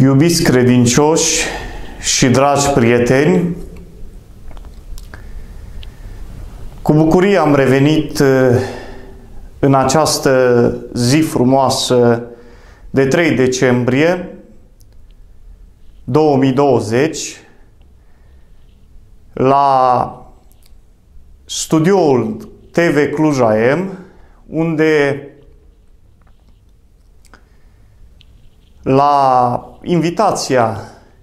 Iubiți credincioși și dragi prieteni, cu bucurie am revenit în această zi frumoasă de 3 decembrie 2020 la studioul TV Cluj AM, unde la invitația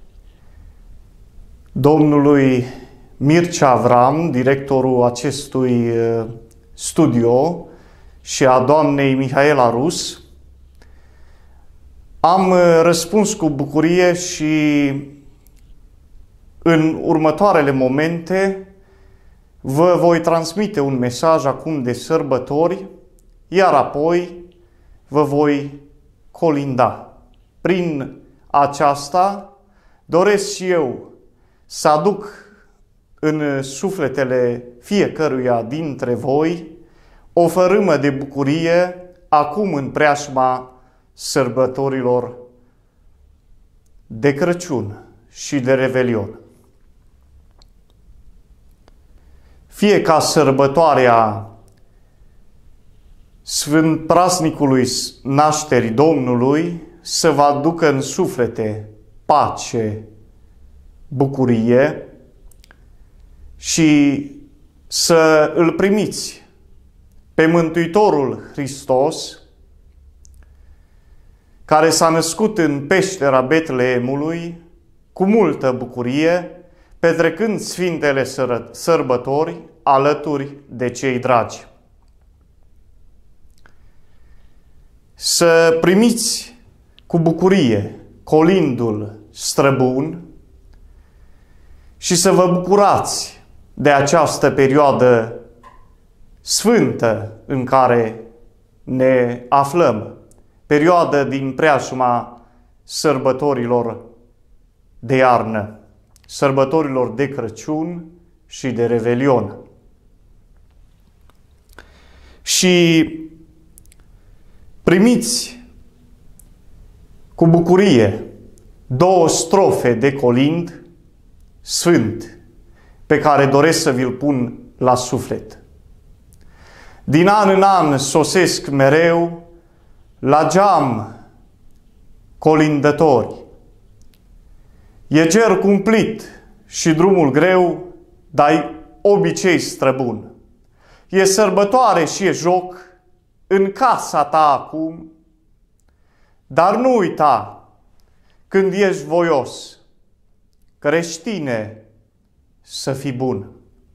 domnului Mircea Avram, directorul acestui studio, și a doamnei Mihaela Rus, am răspuns cu bucurie și în următoarele momente vă voi transmite un mesaj acum de sărbători, iar apoi vă voi colinda. Prin aceasta doresc și eu să aduc în sufletele fiecăruia dintre voi o fărâmă de bucurie acum în preajma sărbătorilor de Crăciun și de Revelion. Fie ca sărbătoarea Sfânt Praznicului Nașterii Domnului să vă aducă în suflete pace, bucurie și să îl primiți pe Mântuitorul Hristos, care s-a născut în peștera Betleemului cu multă bucurie, petrecând Sfintele Sărbători alături de cei dragi. Să primiți cu bucurie colindul străbun și să vă bucurați de această perioadă sfântă în care ne aflăm, perioadă din preajma sărbătorilor de iarnă, sărbătorilor de Crăciun și de Revelion. Și primiți cu bucurie 2 strofe de colind sfânt pe care doresc să vi-l pun la suflet. Din an în an sosesc mereu la geam colindători. E ger cumplit și drumul greu, dar obicei străbun. E sărbătoare și e joc în casa ta acum, dar nu uita, când ești voios, creștine, să fii bun.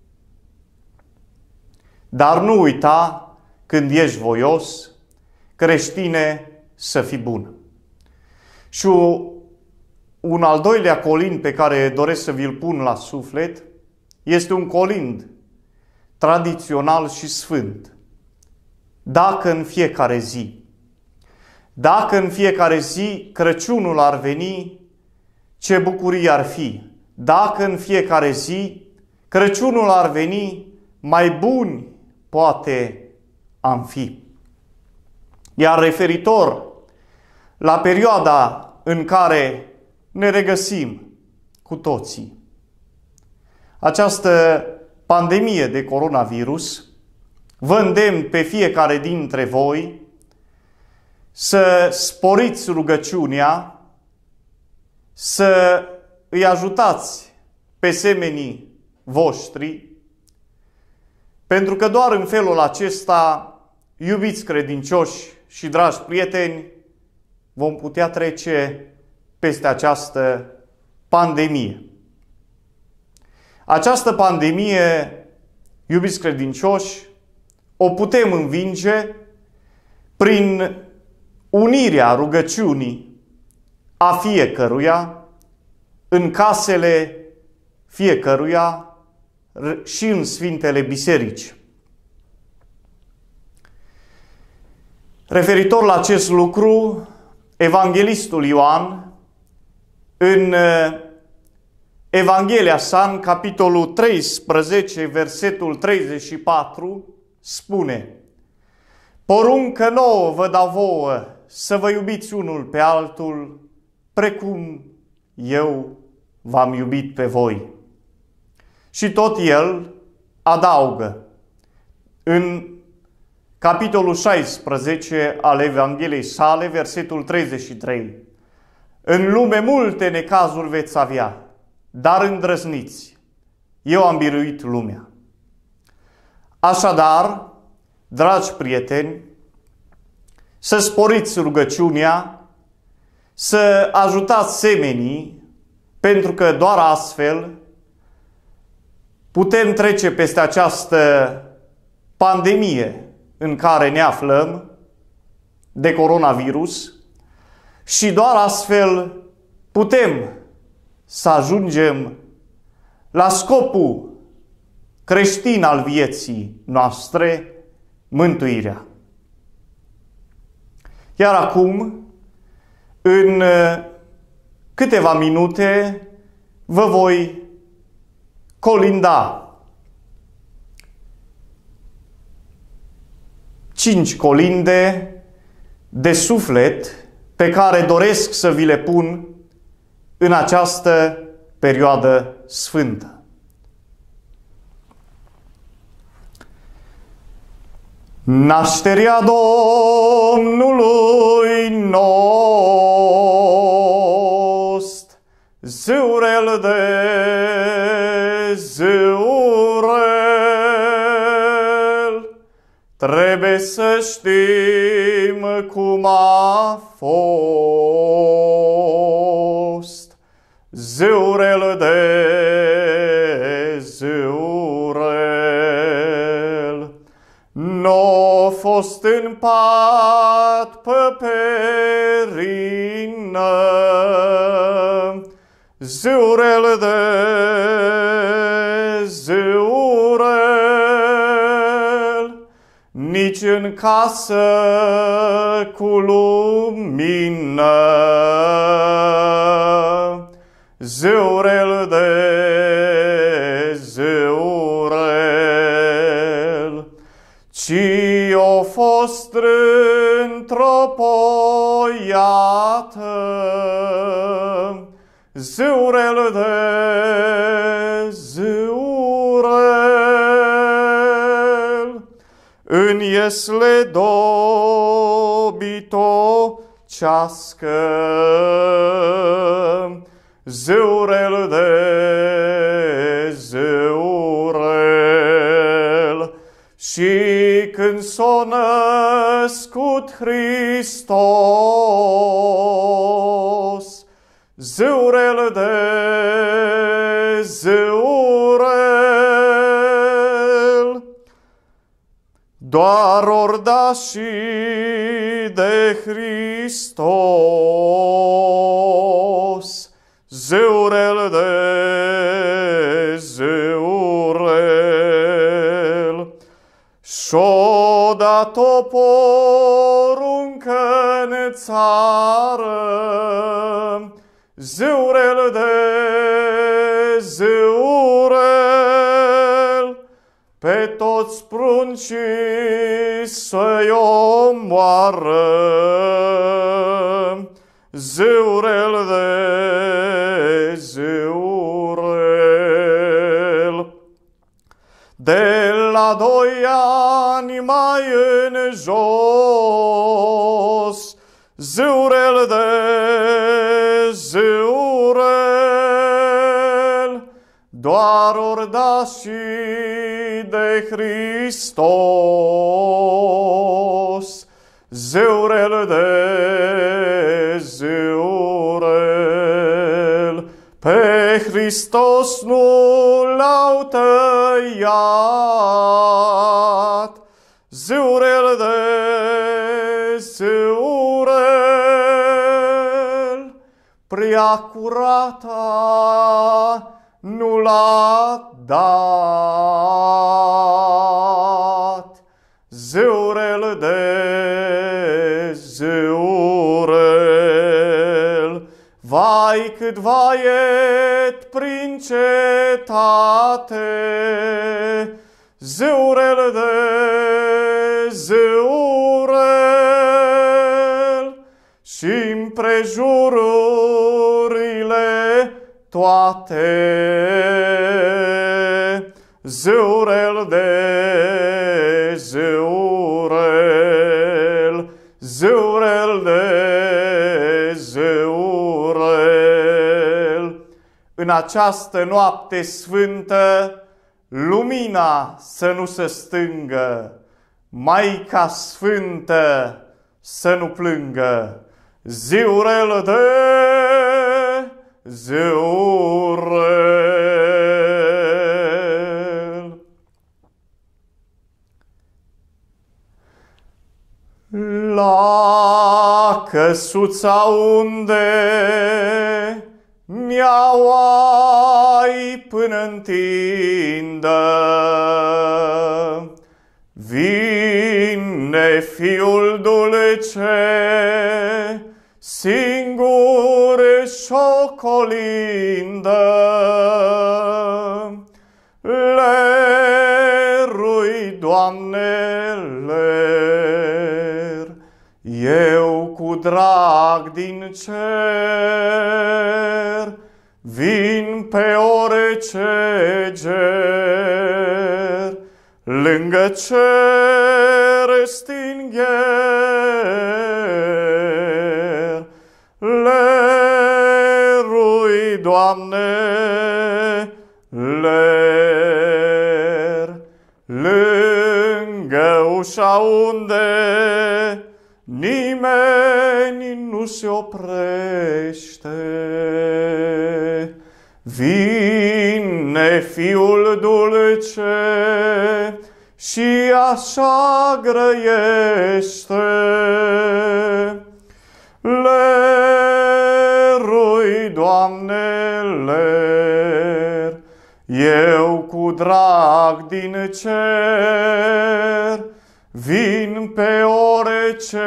Dar nu uita, când ești voios, creștine, să fii bun. Și un al doilea colind pe care doresc să vi-l pun la suflet este un colind tradițional și sfânt. Dacă în fiecare zi Crăciunul ar veni, ce bucurie ar fi! Dacă în fiecare zi Crăciunul ar veni, mai buni poate am fi. Iar referitor la perioada în care ne regăsim cu toții, această pandemie de coronavirus, vă îndemn pe fiecare dintre voi să sporiți rugăciunea, să îi ajutați pe semenii voștri, pentru că doar în felul acesta, iubiți credincioși și dragi prieteni, vom putea trece peste această pandemie. Această pandemie, iubiți credincioși, o putem învinge prin unirea rugăciunii a fiecăruia în casele fiecăruia și în Sfintele Biserici. Referitor la acest lucru, Evanghelistul Ioan, în Evanghelia sa, în capitolul 13, versetul 34, spune: Poruncă nouă vă dau vouă, să vă iubiți unul pe altul, precum eu v-am iubit pe voi. Și tot el adaugă în capitolul 16 al Evangheliei sale, versetul 33. În lume multe necazuri veți avea, dar îndrăzniți, eu am biruit lumea. Așadar, dragi prieteni, să sporiți rugăciunea, să ajutați semenii, pentru că doar astfel putem trece peste această pandemie în care ne aflăm de coronavirus și doar astfel putem să ajungem la scopul creștin al vieții noastre, mântuirea. Iar acum, în câteva minute, vă voi colinda 5 colinde de suflet pe care doresc să vi le pun în această perioadă sfântă. Nașterea Domnului nost, ziurel de ziurel, trebuie să știm cum a fost, ziurel de ziurel. N-a fost în pat pe perină, ziurel de ziurel, nici în casă cu lumină, ziurel de ziurel, ci-o fost într-o poiată, ziurel de ziurel, în iesle dobitocească, ziurel de ziurel. Și când s-a născut Hristos, ziurel de ziurel, doar ordașii de Hristos, ziurel de ziurel, și-o dat-o poruncă în țară, ziurel de ziurel, pe toți pruncii să-i omoară, ziurel de ziurel. De la 2 ani mai în jos, ziurel de ziurel, doar ordașii de Hristos, ziurel de ziurel, pe Hristos nu l-au tăiat, ziurel de ziurel, prea curata nu l-a dat, ziurel de ziurel. Vai cât vaiet prin cetate, ziurel de ziurel, și împrejururile toate. Zâurel de zâurel, zâurel de zâurel. În această noapte sfântă, lumina să nu se stângă, Maica Sfântă să nu plângă. Ziurel de ziurel. La căsuța unde mi-au ai până întindă, vine fiul dulce, singur șocolindă. Lerui, Doamne, ler, eu cu drag din cer vin pe orice ger, lângă cer stingher. Lerui, Doamne, ler, lângă ușa unde nimeni nu se oprește, vine fiul dulce și așa grăiește. Lerui, Doamne, ler, eu cu drag din cer vin pe orice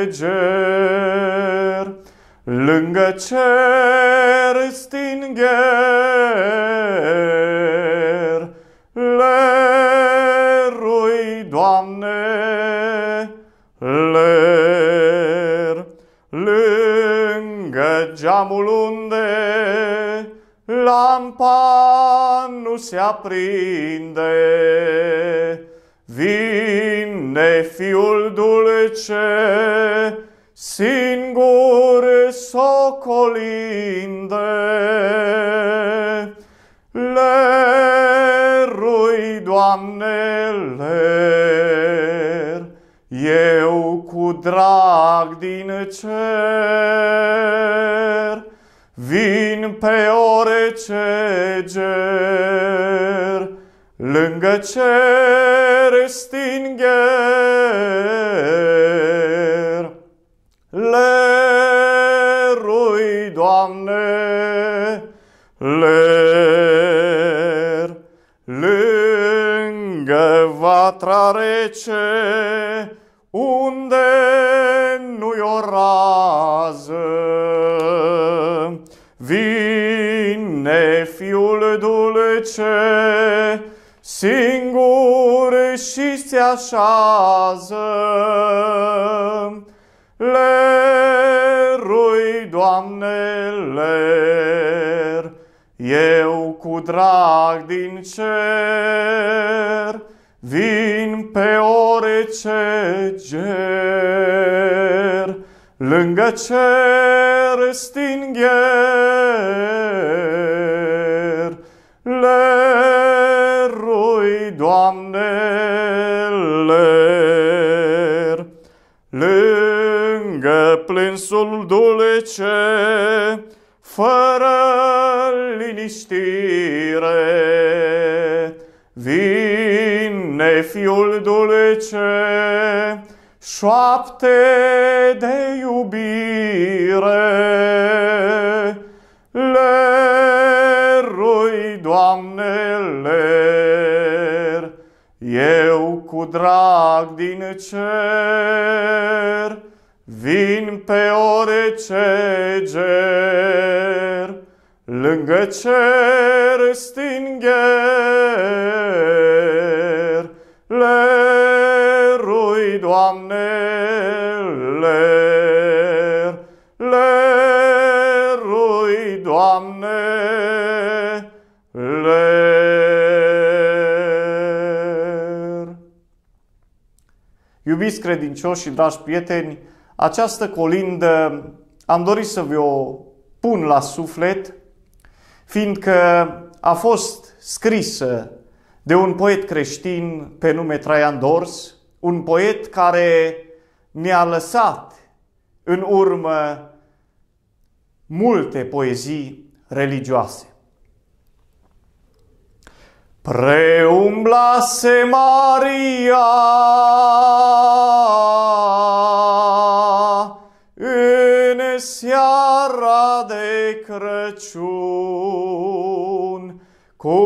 ger, lângă cer stingher. Lerui, Doamne, ler, lângă geamul unde lampa nu se aprinde, vine fiul dulce, singur socolinde. Lerui, Doamne, ler, eu cu drag din cer vin pe orice ger, lângă cer stingher. Lerui, Doamne, ler, lângă vatra rece unde nu-i o rază, vine fiul dulce, singur și se așează. Lerui, Doamne, ler, eu cu drag din cer vin pe orice ger, lângă cer stingher. Lerui, Doamne, ler, lângă plânsul dulce, fără liniștire, vine fiul dulce, șoapte de iubire. Lerui, Doamne, ler, eu cu drag din cer vin pe orice ger, lângă cer stingher. Lerui, Doamne, ler, Iubiți credincioși și dragi prieteni, această colindă am dorit să vi-o pun la suflet, fiindcă a fost scrisă de un poet creștin pe nume Traian Dors, un poet care ne-a lăsat în urmă multe poezii religioase. Preumblase Maria în seara de Crăciun cu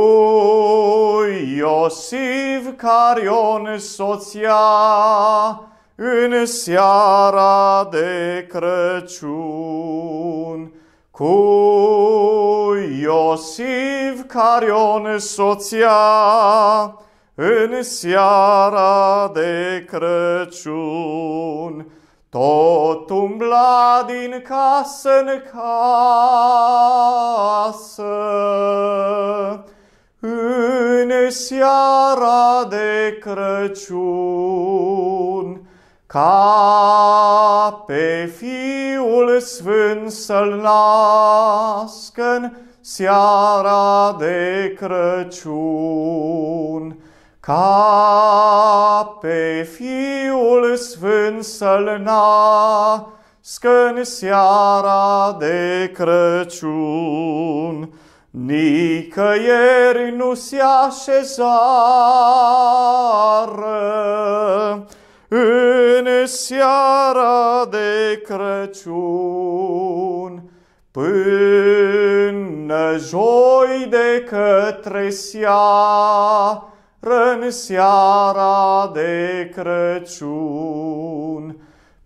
Iosif Carion soția în seara de Crăciun. Cu Iosif Carion soția în seara de Crăciun. Tot umbla din casă în casă în seara de Crăciun, ca pe Fiul Sfânt să-L nască-n seara de Crăciun, ca pe Fiul Sfânt să-L nască-n seara de Crăciun. Nicăieri nu se așezară în seara de Crăciun, până joi de către seară, în seara de Crăciun,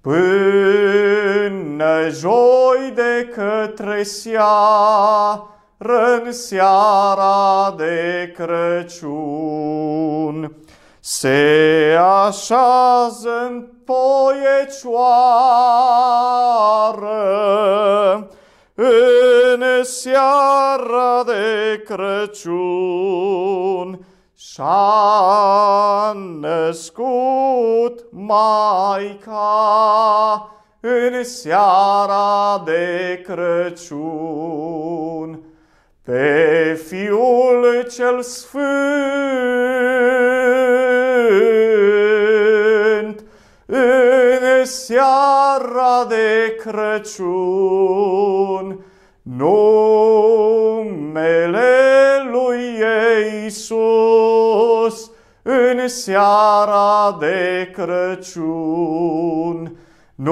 până joi de către seară, în seara de Crăciun. Se așează în poiecioară în seara de Crăciun, și-a născut Maica în seara de Crăciun, pe Fiul cel Sfânt în seara de Crăciun. Numele lui Iisus în seara de Crăciun.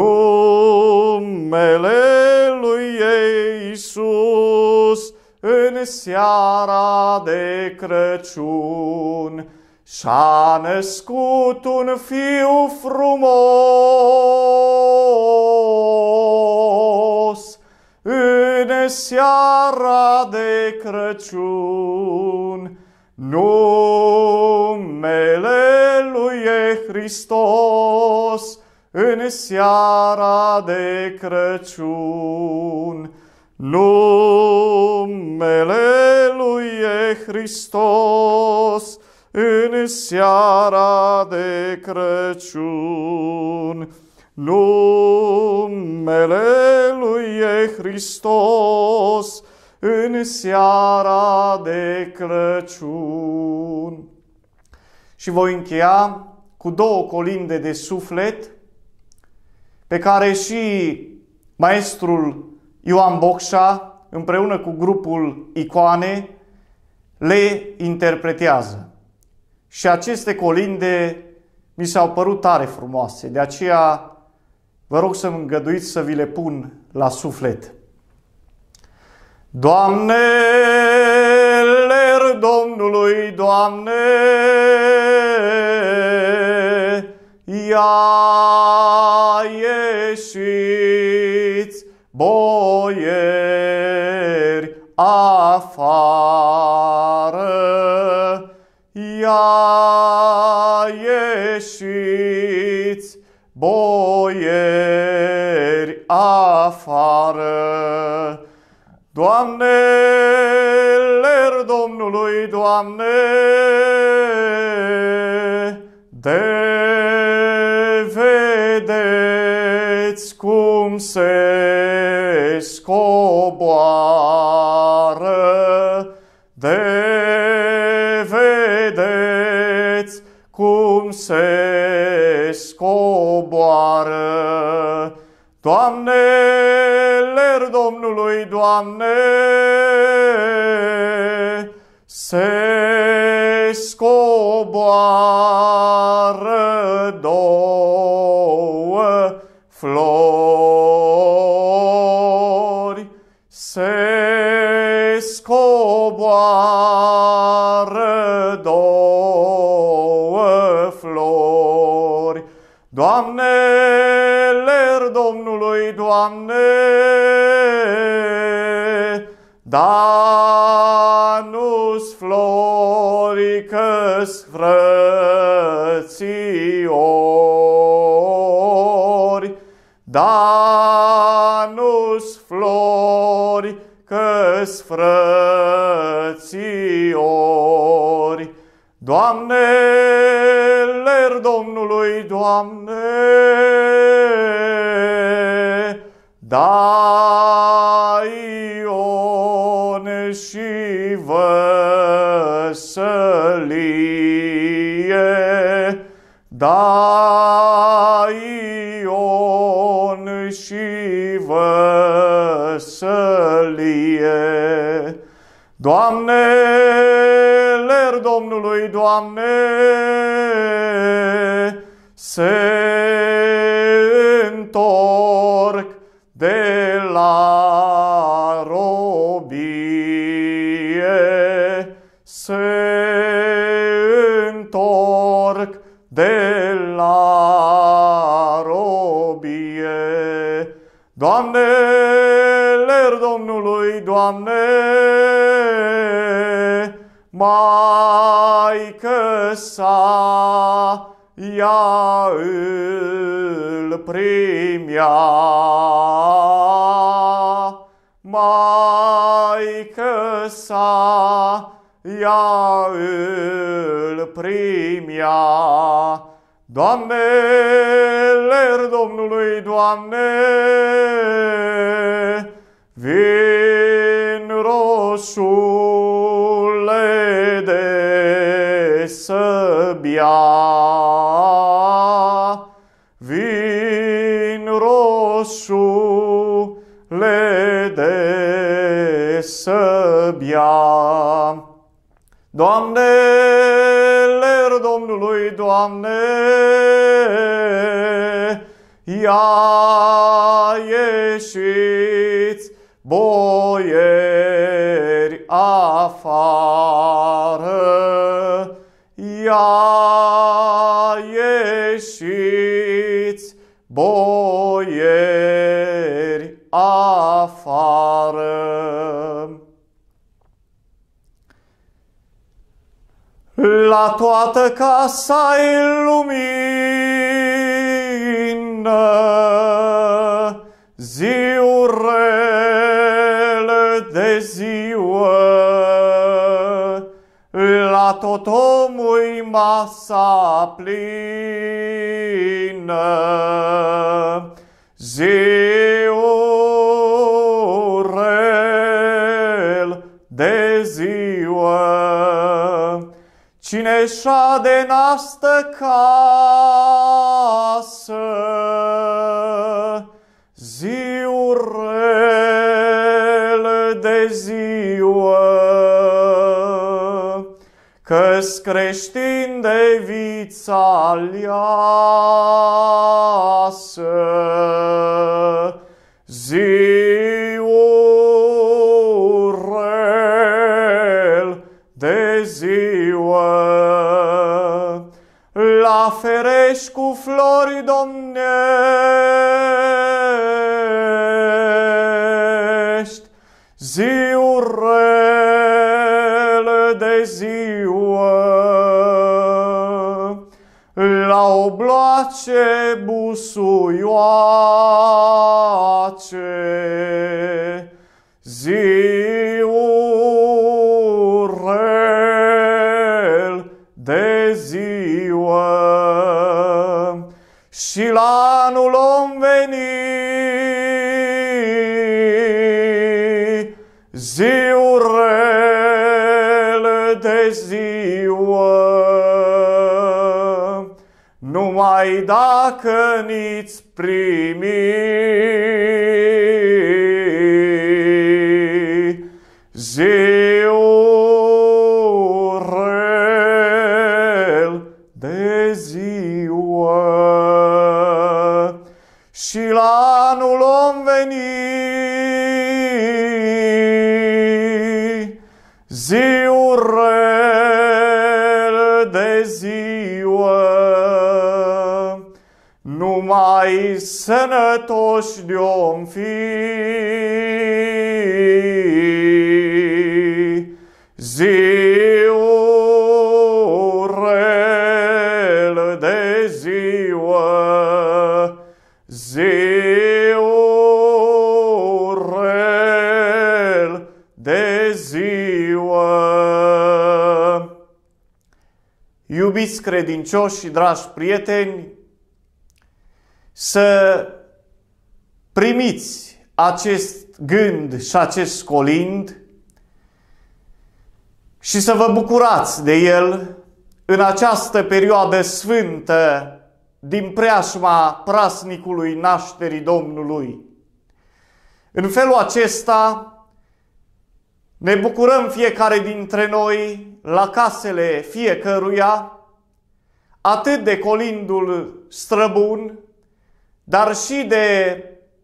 Numele lui Iisus în seara de Crăciun. Și-a născut un fiu frumos în seara de Crăciun. Numele lui e Hristos în seara de Crăciun. Numele lui e Hristos în seara de Crăciun. Numele lui e Hristos în seara de Crăciun. Și voi încheia cu două colinde de suflet pe care și maestrul Ioan Bocșa, împreună cu grupul Icoane, le interpretează. Și aceste colinde mi s-au părut tare frumoase, de aceea vă rog să-mi îngăduiți să vi le pun la suflet. Doamne, ler Domnului, Doamne, ia ieșiți, boieri, afară, ia ieșiți, boieri, afară. Doamne, ler Domnului, Doamne, de cum se scoboară, de vedeți cum se scoboară. Doamne, ler Domnului, Doamne, se scoboară două flori, se scoboară două flori. Doamne, ler Domnului, Doamne, da nu-s flori că-s frățiori, da nu-s flori că-s frățiori. Doamne, ler Domnului, Doamne, da Ion și văsălie, da Ion și văsălie. Doamne, ler Domnului, Doamne, se întorc de la robie, se întorc de la robie. Doamne, ler Domnului, Doamne, Maică sa ea îl primea, Maică sa ea îl primea. Doamne, ler Domnului, Doamne, vin rosule de săbia, vin rosule de săbia. Doamne, ler Domnului, Doamne, ia ieșiți boieri afară, ia ieșiți boieri afară. La toată casa-i lumină, ziurele de ziua, la tot omul masa plină, ziurel de ziua. Cine șade n-astă casă, ziurel de ziua, că-s creștin de vița aleasă, ziurel de ziua. La ferești cu flori domnești, ziurel de ziua. La obloace busuioace, ziurel de ziua. Și la anul om venit, ziurele de ziua, numai dacă ni-ți primi, ziurel de ziua, și la anul om veni, ziurel de ziua, numai sănătoși de-om fi, ziurel de ziua, ziurel de ziua. Iubiți credincioși și dragi prieteni, să primiți acest gând și acest colind și să vă bucurați de el în această perioadă sfântă din preajma praznicului nașterii Domnului. În felul acesta ne bucurăm fiecare dintre noi la casele fiecăruia, atât de colindul străbun, dar și de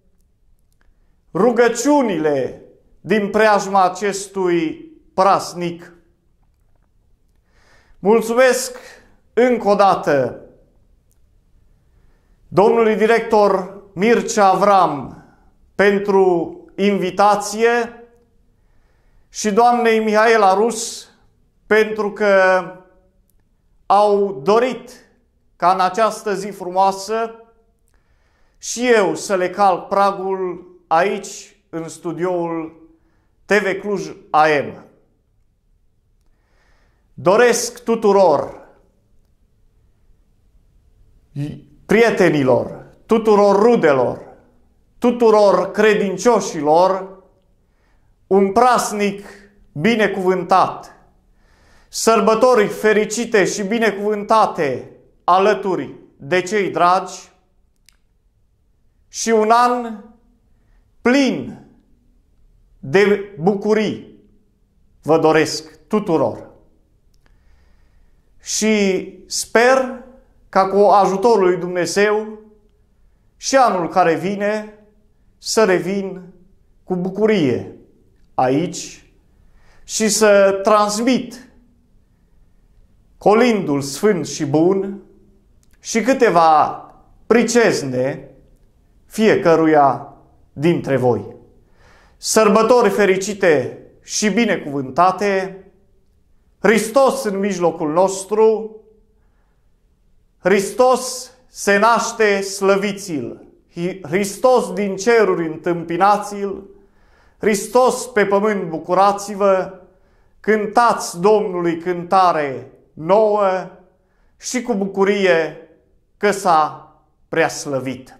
rugăciunile din preajma acestui praznic. Mulțumesc încă o dată domnului director Mircea Avram pentru invitație și doamnei Mihaela Rus pentru că au dorit ca în această zi frumoasă și eu să le calc pragul aici, în studioul TV Cluj AM. Doresc tuturor prietenilor, tuturor rudelor, tuturor credincioșilor un praznic binecuvântat, sărbători fericite și binecuvântate alături de cei dragi și un an plin de bucurii vă doresc tuturor. Și sper ca cu ajutorul lui Dumnezeu și anul care vine să revin cu bucurie aici și să transmit colindul sfânt și bun și câteva pricezne fiecăruia dintre voi. Sărbători fericite și binecuvântate, Hristos în mijlocul nostru, Hristos se naște, slăviți-l, Hristos din ceruri întâmpinați-l, Hristos pe pământ bucurați-vă, cântați Domnului cântare nouă și cu bucurie că s-a preaslăvit.